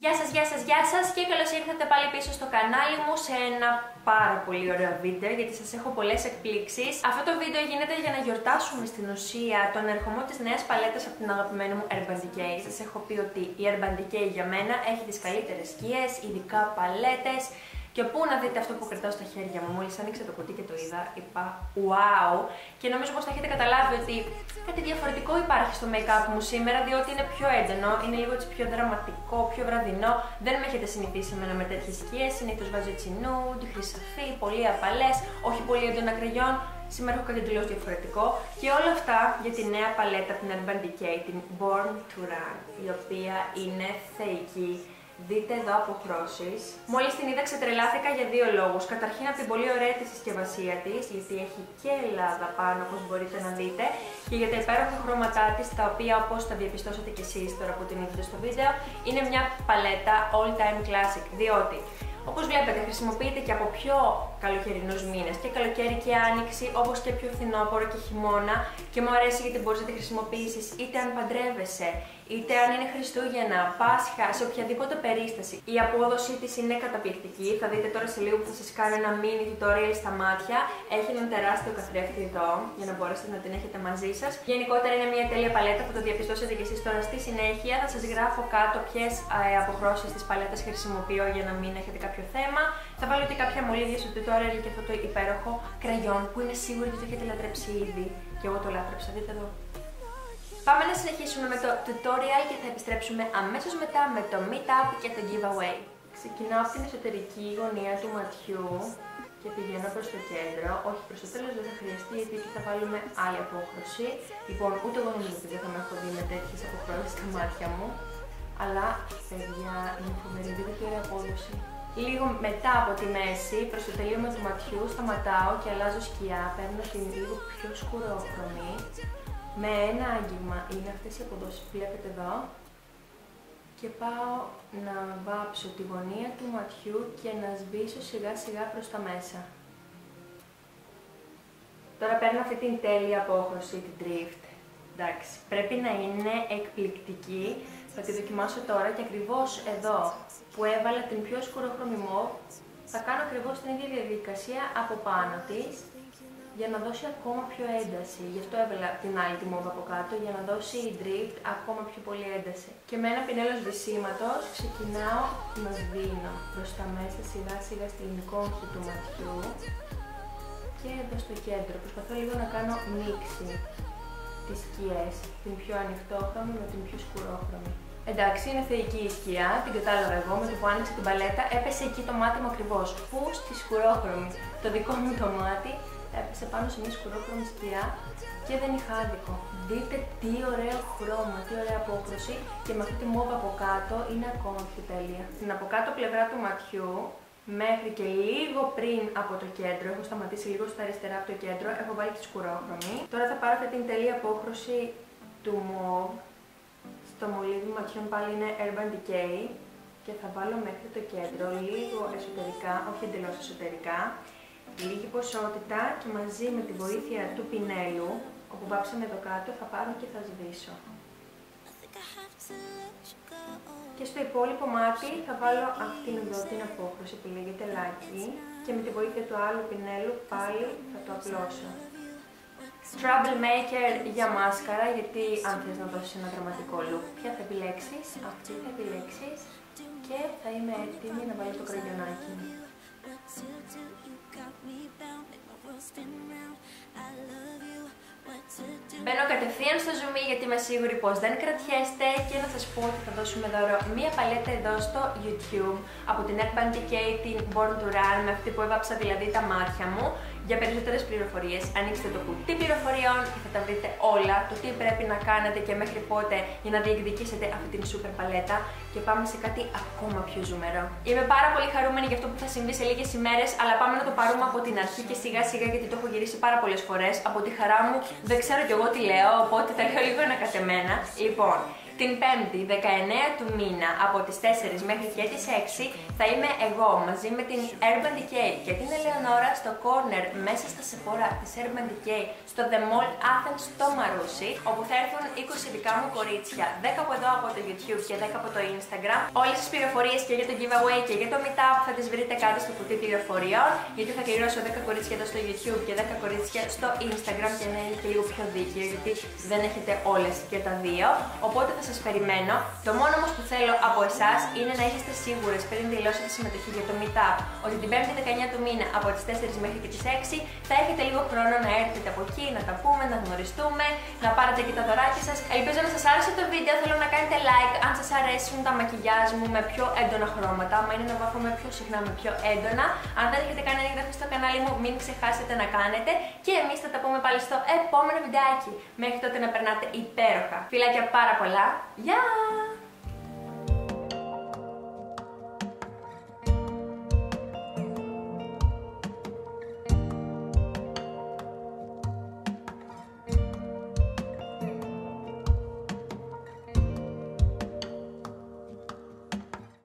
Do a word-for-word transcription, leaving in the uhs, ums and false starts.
Γεια σας, γεια σας, γεια σας και καλώς ήρθατε πάλι πίσω στο κανάλι μου σε ένα πάρα πολύ ωραίο βίντεο, γιατί σας έχω πολλές εκπλήξεις. Αυτό το βίντεο γίνεται για να γιορτάσουμε στην ουσία τον ερχομό της νέας παλέτας από την αγαπημένη μου Urban Decay. Σας έχω πει ότι η Urban Decay για μένα έχει τις καλύτερες σκιές, ειδικά παλέτες. Και πού να δείτε αυτό που κρατάω στα χέρια μου, μόλις άνοιξα το κουτί και το είδα, είπα wow! Και νομίζω πως θα έχετε καταλάβει ότι κάτι διαφορετικό υπάρχει στο make-up μου σήμερα, διότι είναι πιο έντονο, είναι λίγο πιο δραματικό, πιο βραδινό. Δεν με έχετε συνηθίσει εμένα με τέτοιες σκιές, συνήθως βάζω έτσι nude, χρυσαφί, πολύ απαλές, όχι πολύ έντονα κραγιόν. Σήμερα έχω κάτι εντελώς διαφορετικό και όλα αυτά για τη νέα παλέτα από την Urban Decay, την Born to Run, η οποία είναι θεϊκή. Δείτε εδώ αποχρώσεις. Μόλις την είδα ξετρελάθηκα για δύο λόγους. Καταρχήν από την πολύ ωραία τη συσκευασία της, γιατί έχει και Ελλάδα πάνω όπως μπορείτε να δείτε, και για τα υπέροχα χρώματά της, τα οποία όπως θα διαπιστώσετε κι εσείς τώρα που την είδατε στο βίντεο, είναι μια παλέτα all time classic, διότι όπως βλέπετε χρησιμοποιείται και από πιο καλοκαιρινούς μήνες, και καλοκαίρι και άνοιξη, όπως και πιο φθινόπωρο και χειμώνα, και μου αρέσει γιατί μπορείς να τη χρησιμοποιήσεις είτε αν παντρεύεσαι, είτε αν είναι Χριστούγεννα, Πάσχα, σε οποιαδήποτε περίσταση. Η απόδοσή της είναι καταπληκτική, θα δείτε τώρα σε λίγο που θα σας κάνω ένα mini tutorial στα μάτια. Έχει έναν τεράστιο καθρέφτη εδώ, για να μπορέσετε να την έχετε μαζί σας. Γενικότερα είναι μια τέλεια παλέτα που το διαπιστώσετε κι εσείς τώρα. Στη συνέχεια θα σας γράφω κάτω ποιες ε, αποχρώσεις της παλέτας χρησιμοποιώ για να μην έχετε κάποιο θέμα. Θα βάλω και κάποια μολύβια στο tutorial και αυτό το υπέροχο κραγιόν που είναι σίγουρη ότι το έχετε λατρέψει ήδη. Και εγώ το λάτρεψα, δείτε εδώ. Πάμε να συνεχίσουμε με το tutorial και θα επιστρέψουμε αμέσως μετά με το meetup και το giveaway. Ξεκινάω από την εσωτερική γωνία του ματιού και πηγαίνω προς το κέντρο. Όχι, προς το τέλος δεν θα χρειαστεί, γιατί εκεί θα βάλουμε άλλη απόχρωση. Λοιπόν, ούτε εγώ νομίζω ότι δεν θα με έχω δει με τέτοιες αποχρώσεις στα μάτια μου. Αλλά, παιδιά, είναι φοβερή, δείτε τι ωραία απόδοση. Λίγο μετά από τη μέση, προς το τελείωμα του ματιού, σταματάω και αλλάζω σκιά. Παίρνω την λίγο πιο σκουρόχρωμη. Με ένα άγγιγμα είναι αυτές οι αποδόσεις που βλέπετε εδώ, και πάω να βάψω τη γωνία του ματιού και να σβήσω σιγά σιγά προς τα μέσα. Τώρα παίρνω αυτή την τέλεια απόχρωση, την Drift. Εντάξει, πρέπει να είναι εκπληκτική, θα τη δοκιμάσω τώρα και ακριβώς εδώ που έβαλα την πιο σκουρόχρωμη μοβ, θα κάνω ακριβώς την ίδια διαδικασία από πάνω της, για να δώσει ακόμα πιο ένταση. Γι' αυτό έβαλα την άλλη τη μόβα από κάτω, για να δώσει η Drift ακόμα πιο πολύ ένταση. Και με ένα πινέλο σβησίματος ξεκινάω να σβήνω προς τα μέσα σιγά σιγά στην κόμφη του ματιού και εδώ στο κέντρο. Προσπαθώ λίγο να κάνω μίξη τις σκιές, την πιο ανοιχτόχρωμη με την πιο σκουρόχρωμη. Εντάξει, είναι θεϊκή η σκιά, την κατάλαβα εγώ, με το που άνοιξε την παλέτα έπεσε εκεί το μάτι μου ακριβώς. Πού? Στη σκουρόχρωμη. Το δικό μου το μάτι έπεσε πάνω σε μια σκουρόχρωμη σκιά και δεν είχα άδικο. Δείτε τι ωραίο χρώμα, τι ωραία απόχρωση, και με αυτή τη μόβα από κάτω είναι ακόμα πιο τέλεια. Στην από κάτω πλευρά του ματιού, μέχρι και λίγο πριν από το κέντρο, έχω σταματήσει λίγο στα αριστερά από το κέντρο, έχω βάλει τη σκουρόχρωμη. Τώρα θα πάρω αυτή την τέλεια απόχρωση του μοβ. Στο μολύβι ματιών πάλι είναι Urban Decay και θα βάλω μέχρι το κέντρο, λίγο εσωτερικά, όχι εντελώς εσωτερικά. Λίγη ποσότητα, και μαζί με τη βοήθεια του πινέλου, όπου βάψαμε εδώ κάτω, θα πάρω και θα σβήσω. Και στο υπόλοιπο μάτι θα βάλω αυτήν εδώ την απόχρωση που λέγεται Lucky, και με τη βοήθεια του άλλου πινέλου πάλι θα το απλώσω. Troublemaker για μάσκαρα, γιατί αν θες να δώσεις ένα δραματικό look, ποια θα επιλέξεις? Αυτή θα επιλέξεις και θα είμαι έτοιμη να βάλω το κραγιονάκι. Μπαίνω κατευθείαν στο zoom γιατί είμαι σίγουρη πως δεν κρατιέστε, και να σας πω ότι θα δώσουμε δώρο μία παλέτα εδώ στο YouTube από την Urban Decay, την Born to Run, με αυτή που έβαψα δηλαδή τα μάτια μου. Για περισσότερες πληροφορίες ανοίξτε το κουτί πληροφοριών και θα τα βρείτε όλα, το τι πρέπει να κάνετε και μέχρι πότε για να διεκδικήσετε αυτή την super παλέτα, και πάμε σε κάτι ακόμα πιο ζουμερό. Είμαι πάρα πολύ χαρούμενη για αυτό που θα συμβεί σε λίγες ημέρες, αλλά πάμε να το πάρουμε από την αρχή και σιγά σιγά, γιατί το έχω γυρίσει πάρα πολλές φορές. Από τη χαρά μου δεν ξέρω κι εγώ τι λέω, οπότε τα λέω λίγο ανακατεμένα. Λοιπόν, Την Πέμπτη, δεκαεννέα του μήνα, από τις τέσσερις μέχρι και τις έξι, θα είμαι εγώ μαζί με την Urban Decay και την Ελεονόρα στο corner μέσα στα Sephora της Urban Decay στο The Mall Athens στο Μαρούσι, όπου θα έρθουν είκοσι δικά μου κορίτσια, δέκα από εδώ από το YouTube και δέκα από το Instagram. Όλες τις πληροφορίες και για το giveaway και για το meetup θα τις βρείτε κάτω στο κουτί πληροφοριών, γιατί θα κληρώσω δέκα κορίτσια εδώ στο YouTube και δέκα κορίτσια στο Instagram και να είναι και λίγο πιο δίκαιο, γιατί δεν έχετε όλες και τα δύο. Οπότε θα σας περιμένω. Το μόνο όμως που θέλω από εσάς είναι να είστε σίγουρες πριν δηλώσετε συμμετοχή για το meetup ότι την Πέμπτη δεκαεννέα του μήνα από τις τέσσερις μέχρι και τις έξι θα έχετε λίγο χρόνο να έρθετε από εκεί, να τα πούμε, να γνωριστούμε, να πάρετε και τα δωράκια σας. Ελπίζω να σας άρεσε το βίντεο. Θέλω να κάνετε like αν σας αρέσουν τα μακιγιάζ μου με πιο έντονα χρώματα. Μα είναι να βάφομαι πιο συχνά με πιο έντονα. Αν δεν έχετε κάνει εγγραφή στο κανάλι μου, μην ξεχάσετε να κάνετε. Και εμείς θα τα πούμε πάλι στο επόμενο βιντεάκι. Μέχρι τότε να περνάτε υπέροχα. Φιλάκια πάρα πολλά. Γεια!